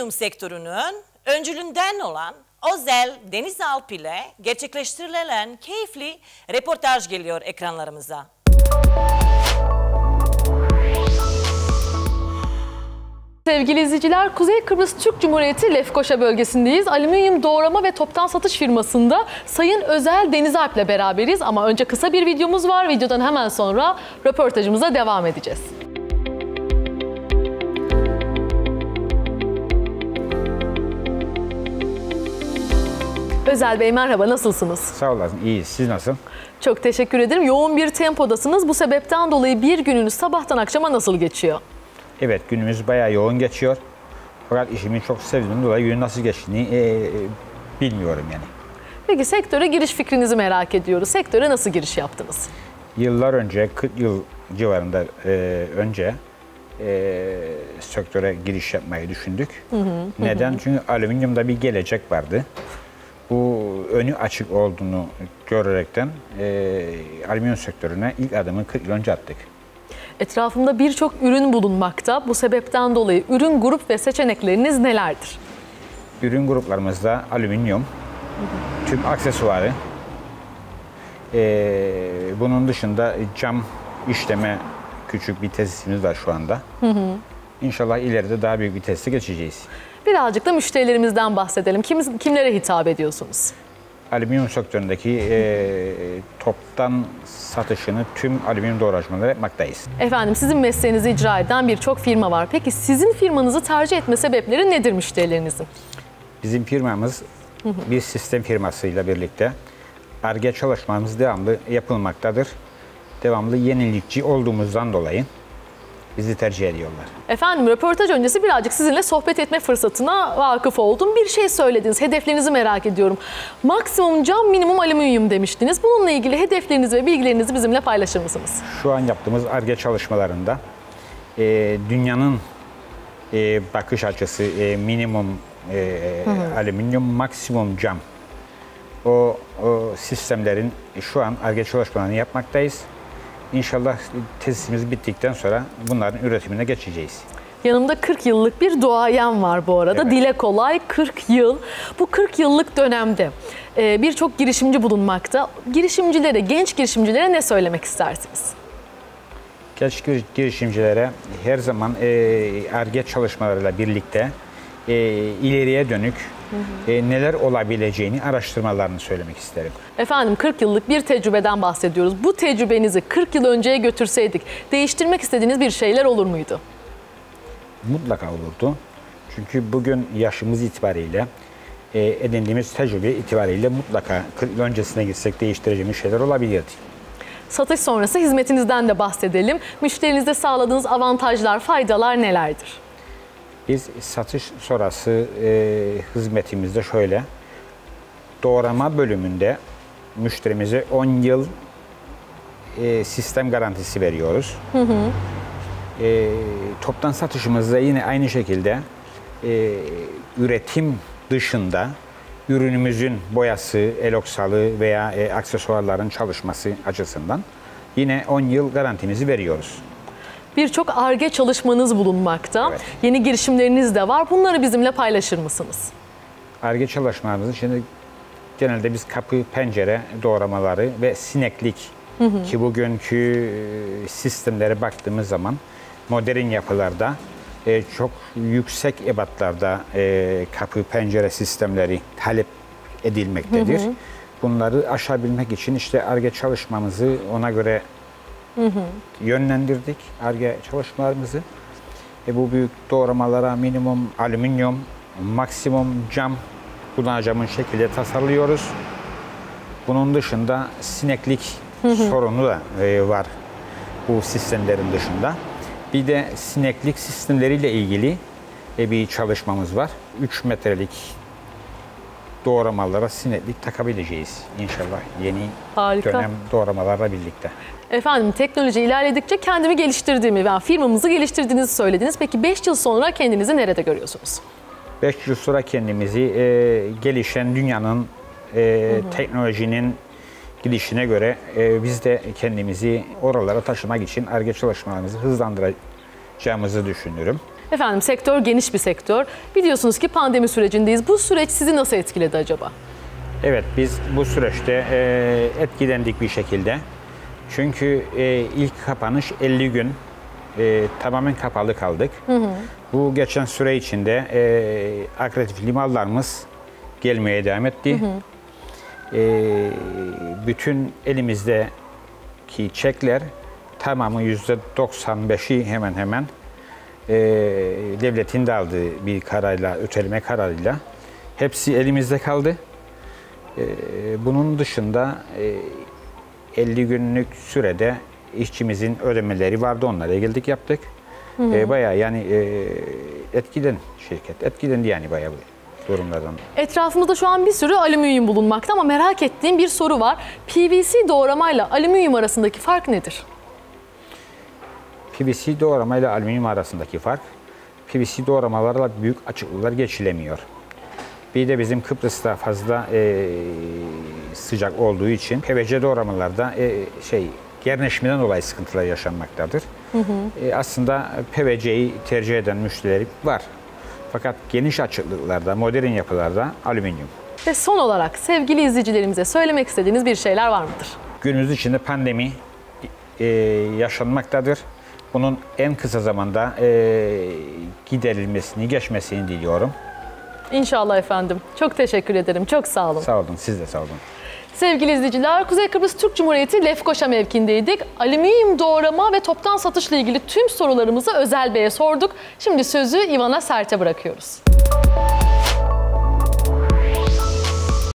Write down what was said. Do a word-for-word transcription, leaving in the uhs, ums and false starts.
alüminyum sektörünün öncülüğünden olan Özel Denizalp ile gerçekleştirilen keyifli reportaj geliyor ekranlarımıza. Sevgili izleyiciler, Kuzey Kıbrıs Türk Cumhuriyeti Lefkoşa bölgesindeyiz. Alüminyum doğrama ve toptan satış firmasında Sayın Özel Denizalp ile beraberiz. Ama önce kısa bir videomuz var. Videodan hemen sonra röportajımıza devam edeceğiz. Özel Bey merhaba, nasılsınız? Sağ olasın, iyiyiz. Siz nasıl? Çok teşekkür ederim. Yoğun bir tempodasınız. Bu sebepten dolayı bir gününüz sabahtan akşama nasıl geçiyor? Evet, günümüz bayağı yoğun geçiyor. Fakat işimi çok sevdiğim dolayı günün nasıl geçtiğini e, e, bilmiyorum yani. Peki sektöre giriş fikrinizi merak ediyoruz. Sektöre nasıl giriş yaptınız? Yıllar önce, kırk yıl civarında e, önce e, sektöre giriş yapmayı düşündük. Hı hı, Neden? Hı. Çünkü alüminyumda bir gelecek vardı. Bu önü açık olduğunu görerekten e, alüminyum sektörüne ilk adımı kırk yıl önce attık. Etrafımda birçok ürün bulunmakta. Bu sebepten dolayı ürün grup ve seçenekleriniz nelerdir? Ürün gruplarımızda alüminyum, hı hı. tüm aksesuarı, e, bunun dışında cam işleme küçük bir tesisimiz var şu anda. Hı hı. İnşallah ileride daha büyük bir tesise geçeceğiz. Birazcık da müşterilerimizden bahsedelim. Kim, kimlere hitap ediyorsunuz? Alüminyum sektöründeki e, toptan satışını tüm alüminyum doğracımalara yapmaktayız. Efendim, sizin mesleğinizi icra eden birçok firma var. Peki sizin firmanızı tercih etme sebepleri nedir müşterilerinizin? Bizim firmamız hı hı. bir sistem firmasıyla birlikte Ar-Ge çalışmamız devamlı yapılmaktadır. Devamlı yenilikçi olduğumuzdan dolayı bizi tercih ediyorlar. Efendim, röportaj öncesi birazcık sizinle sohbet etme fırsatına vakıf oldum. Bir şey söylediniz, hedeflerinizi merak ediyorum. Maksimum cam, minimum alüminyum demiştiniz. Bununla ilgili hedeflerinizi ve bilgilerinizi bizimle paylaşır mısınız? Şu an yaptığımız Ar-Ge çalışmalarında e, dünyanın e, bakış açısı e, minimum e, hı hı. alüminyum, maksimum cam. O, o sistemlerin şu an Ar-Ge çalışmalarını yapmaktayız. İnşallah tesisimiz bittikten sonra bunların üretimine geçeceğiz. Yanımda kırk yıllık bir duayen var bu arada. Evet. Dile kolay kırk yıl. Bu kırk yıllık dönemde birçok girişimci bulunmakta. Girişimcilere, genç girişimcilere ne söylemek istersiniz? Genç girişimcilere her zaman Ar-Ge çalışmalarıyla birlikte ileriye dönük Hı hı. E, neler olabileceğini araştırmalarını söylemek isterim. Efendim, kırk yıllık bir tecrübeden bahsediyoruz. Bu tecrübenizi kırk yıl önceye götürseydik değiştirmek istediğiniz bir şeyler olur muydu? Mutlaka olurdu. Çünkü bugün yaşımız itibariyle e, edindiğimiz tecrübe itibariyle mutlaka kırk yıl öncesine gitsek değiştireceğimiz şeyler olabilirdi. Satış sonrası hizmetinizden de bahsedelim. Müşterinize sağladığınız avantajlar, faydalar nelerdir? Biz satış sonrası e, hizmetimizde şöyle, doğrama bölümünde müşterimize on yıl e, sistem garantisi veriyoruz. Hı hı. E, toptan satışımızda yine aynı şekilde e, üretim dışında ürünümüzün boyası, eloksalı veya e, aksesuarların çalışması açısından yine on yıl garantimizi veriyoruz. Birçok Ar-Ge çalışmanız bulunmakta. Evet. Yeni girişimleriniz de var. Bunları bizimle paylaşır mısınız? Ar-Ge çalışmalarımızın şimdi genelde biz kapı, pencere doğramaları ve sineklik hı hı. ki bugünkü sistemlere baktığımız zaman modern yapılarda e, çok yüksek ebatlarda e, kapı, pencere sistemleri talep edilmektedir. Hı hı. Bunları aşabilmek için işte Ar-Ge çalışmamızı ona göre Hı hı. yönlendirdik Ar-Ge çalışmalarımızı. E bu büyük doğramalara minimum alüminyum, maksimum cam kullanacağımız şekilde tasarlıyoruz. Bunun dışında sineklik hı hı. sorunu da e, var bu sistemlerin dışında. Bir de sineklik sistemleriyle ilgili e, bir çalışmamız var. üç metrelik doğramalara sineklik takabileceğiz inşallah yeni Harika. dönem doğramalarla birlikte. Efendim, teknoloji ilerledikçe kendimi geliştirdiğimi, yani firmamızı geliştirdiğinizi söylediniz. Peki beş yıl sonra kendinizi nerede görüyorsunuz? beş yıl sonra kendimizi e, gelişen dünyanın, e, hı hı. teknolojinin gidişine göre e, biz de kendimizi oralara taşımak için Ar-Ge çalışmalarımızı hızlandıracağımızı düşünüyorum. Efendim sektör geniş bir sektör. Biliyorsunuz ki pandemi sürecindeyiz. Bu süreç sizi nasıl etkiledi acaba? Evet, biz bu süreçte e, etkilendik bir şekilde. Çünkü e, ilk kapanış elli gün e, tamamen kapalı kaldık. Hı hı. Bu geçen süre içinde e, akreditatif limanlarımız gelmeye devam etti. Hı hı. E, bütün elimizdeki çekler tamamı yüzde doksan beşi hemen hemen e, devletin de aldığı bir kararla, öteleme kararıyla hepsi elimizde kaldı. E, bunun dışında e, elli günlük sürede işçimizin ödemeleri vardı, onlara geldik yaptık. Hı hı. E, bayağı yani e, etkilen şirket, etkilendi yani bayağı bu durumlardan. Etrafımızda şu an bir sürü alüminyum bulunmakta ama merak ettiğim bir soru var. P V C doğramayla alüminyum arasındaki fark nedir? P V C doğramayla alüminyum arasındaki fark, P V C doğramalarla büyük açıklıklar geçilemiyor. Bir de bizim Kıbrıs'ta fazla e, sıcak olduğu için P V C doğramalarda e, şey gerneşmeden dolayı sıkıntılar yaşanmaktadır. Hı hı. E, aslında P V C'yi tercih eden müşterileri var. Fakat geniş açıklıklarda, modern yapılarda alüminyum. Ve son olarak sevgili izleyicilerimize söylemek istediğiniz bir şeyler var mıdır? Günümüz içinde pandemi e, yaşanmaktadır. Bunun en kısa zamanda e, giderilmesini, geçmesini diliyorum. İnşallah efendim. Çok teşekkür ederim. Çok sağ olun. Sağ olun. Siz de sağ olun. Sevgili izleyiciler, Kuzey Kıbrıs Türk Cumhuriyeti Lefkoşa mevkiindeydik. Alüminyum doğrama ve toptan satışla ilgili tüm sorularımızı Özel Bey'e sorduk. Şimdi sözü İvana Sert'e bırakıyoruz.